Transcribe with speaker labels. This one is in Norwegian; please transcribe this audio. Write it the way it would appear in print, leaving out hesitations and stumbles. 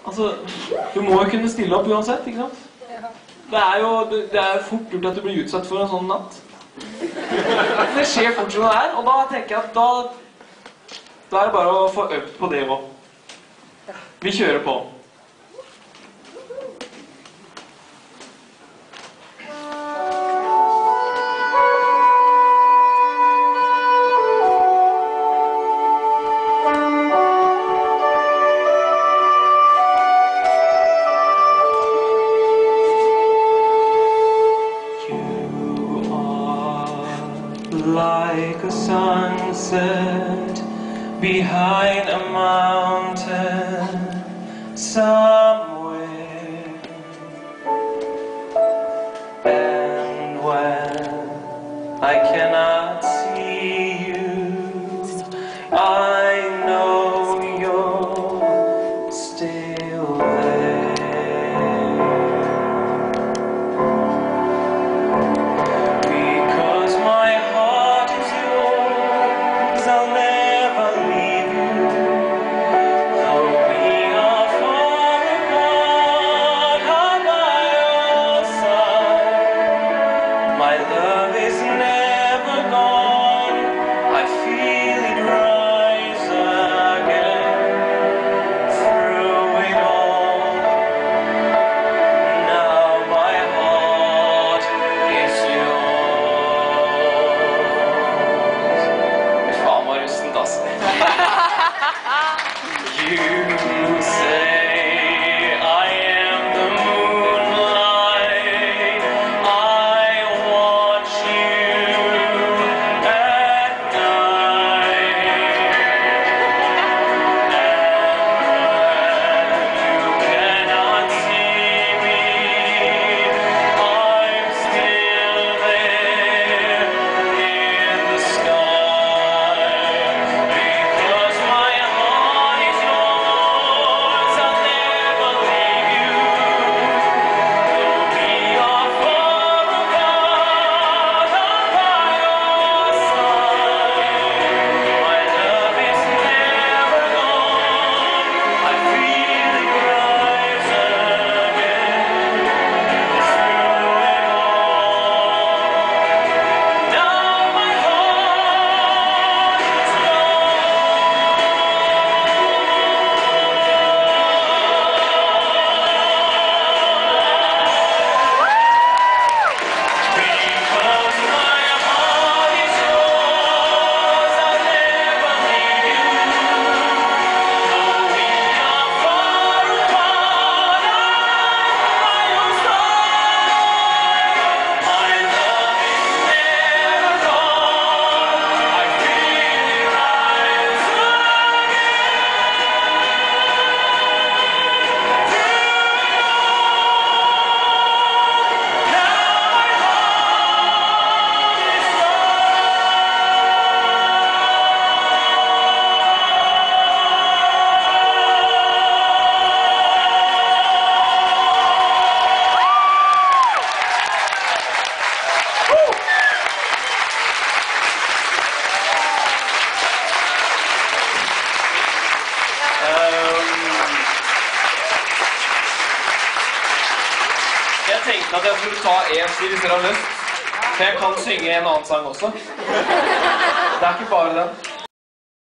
Speaker 1: Altså, du må jo kunne stille opp uansett, ikke sant? Det er jo fort gjort at du blir utsatt for en sånn natt. Det skjer fort som det er, og da tenker jeg at da er det bare å få øvd på det også. Vi kjører på. Like a sunset behind a mountain somewhere, and when I cannot see you, I know you're still there.
Speaker 2: Jeg tenkte at jeg skulle ta en stil hvis dere har lyst. For jeg kan synge en annen sang også. Det er ikke bare den.